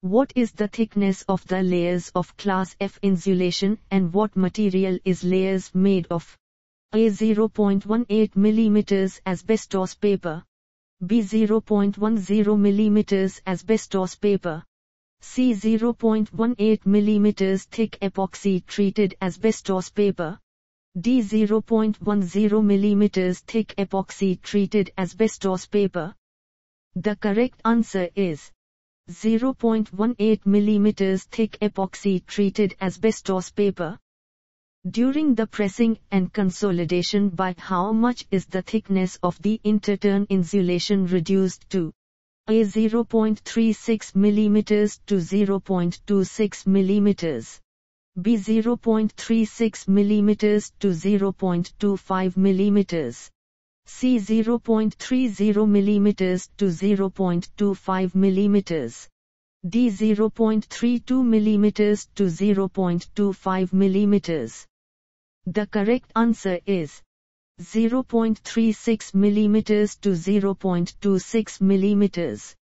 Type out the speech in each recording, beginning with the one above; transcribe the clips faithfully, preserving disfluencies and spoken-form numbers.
What is the thickness of the layers of class F insulation and what material is layers made of? A. zero point one eight millimeters asbestos paper. B. zero point one zero millimeters asbestos paper. C. zero point one eight millimeters thick epoxy-treated asbestos paper. D. zero point one zero millimeters thick epoxy-treated asbestos paper. The correct answer is zero point one eight millimeters thick epoxy-treated asbestos paper. During the pressing and consolidation, by how much is the thickness of the interturn insulation reduced to? A. zero point three six millimeters to zero point two six millimeters. B. zero point three six millimeters to zero point two five millimeters. C. zero point three zero millimeters to zero point two five millimeters. D. zero point three two millimeters to zero point two five millimeters. The correct answer is zero point three six millimeters to zero point two six millimeters.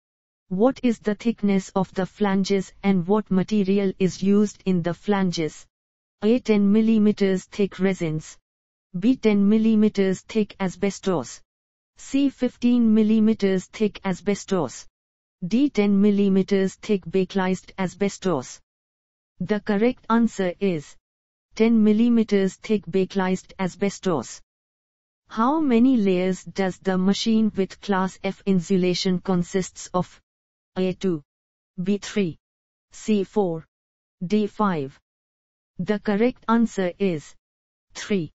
What is the thickness of the flanges and what material is used in the flanges? A. ten millimeters thick resins. B. ten millimeters thick asbestos. C. fifteen millimeters thick asbestos. D. ten millimeters thick bakelized asbestos. The correct answer is ten millimeters thick bakelized asbestos. How many layers does the machine with class F insulation consists of? A. two. B. three. C. four. D. five. The correct answer is three.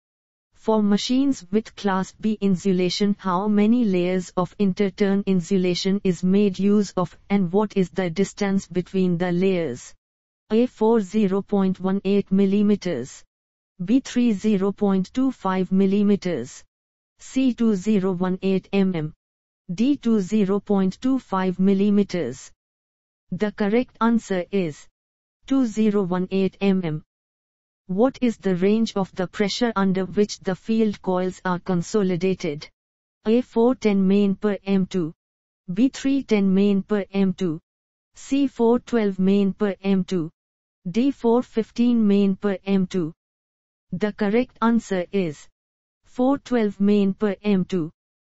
For machines with class B insulation, how many layers of interturn insulation is made use of and what is the distance between the layers? A. four zero point one eight millimeters. B. three zero point two five millimeters. C. two zero one eight millimeters. D. two zero point two five millimeters. The correct answer is two zero one eight millimeters. What is the range of the pressure under which the field coils are consolidated? A. four ten millimeters per M two. B. three ten millimeters per M two. C. four twelve millimeters per M two. D. four fifteen millimeters per M two. The correct answer is four twelve millimeters per M two.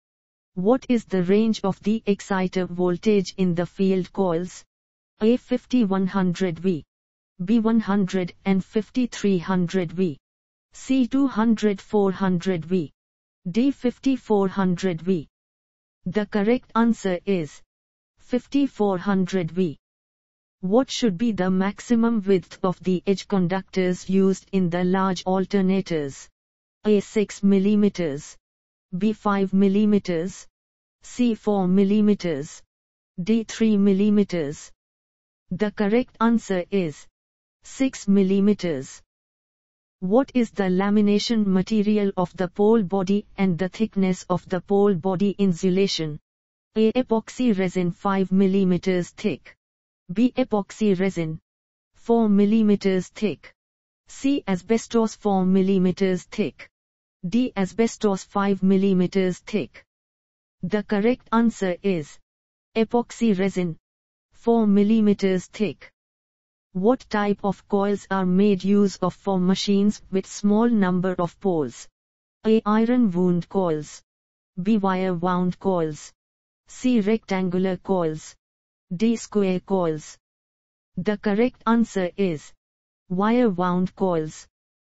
What is the range of the exciter voltage in the field coils? A. fifty one hundred volts. B. one hundred fifty three hundred volts. C. two hundred four hundred volts. D. fifty four hundred volts. The correct answer is fifty four hundred volts. What should be the maximum width of the edge conductors used in the large alternators? A. six millimeters. B. five millimeters. C. four millimeters. D. three millimeters. The correct answer is six millimeters. What is the lamination material of the pole body and the thickness of the pole body insulation? A. Epoxy resin five millimeters thick. B. Epoxy resin four millimeters thick. C. Asbestos four millimeters thick. D. Asbestos five millimeters thick. The correct answer is epoxy resin four millimeters thick. What type of coils are made use of for machines with small number of poles? A. Iron wound coils. B. Wire wound coils. C. Rectangular coils. D. Square coils. The correct answer is wire wound coils.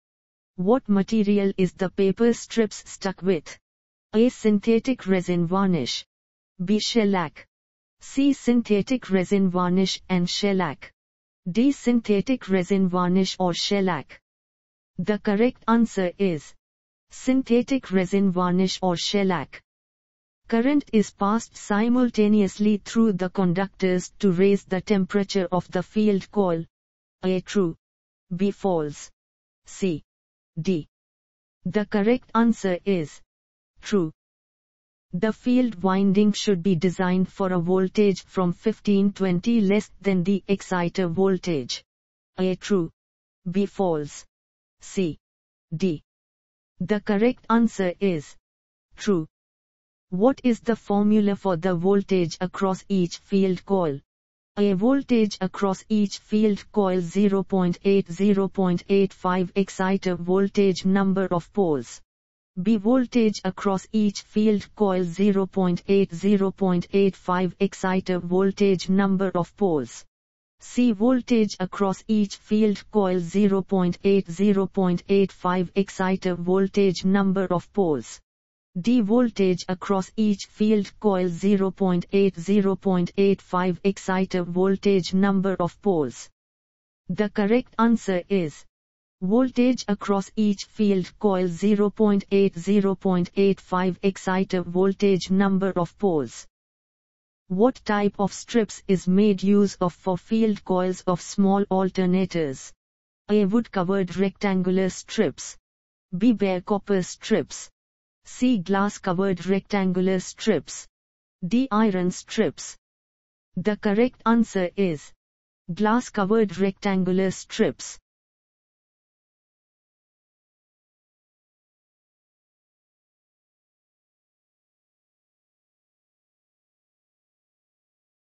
What material is the paper strips stuck with? A. Synthetic resin varnish. B. Shellac. C. Synthetic resin varnish and shellac. D. Synthetic resin varnish or shellac. The correct answer is synthetic resin varnish or shellac. Current is passed simultaneously through the conductors to raise the temperature of the field coil. A. True. B. False. C. D. The correct answer is true. The field winding should be designed for a voltage from fifteen twenty less than the exciter voltage. A. True. B. False. C. D. The correct answer is true. What is the formula for the voltage across each field coil? A. Voltage across each field coil zero point eight to zero point eight five exciter voltage number of poles. B. Voltage across each field coil zero point eight to zero point eight five exciter voltage number of poles. C. Voltage across each field coil zero point eight to zero point eight five exciter voltage number of poles. D. Voltage across each field coil zero point eight to zero point eight five exciter voltage number of poles. The correct answer is voltage across each field coil zero point eight to zero point eight five exciter voltage number of poles. What type of strips is made use of for field coils of small alternators? A. Wood-covered rectangular strips. B. Bare copper strips. C. Glass-covered rectangular strips. D. Iron strips. The correct answer is glass-covered rectangular strips.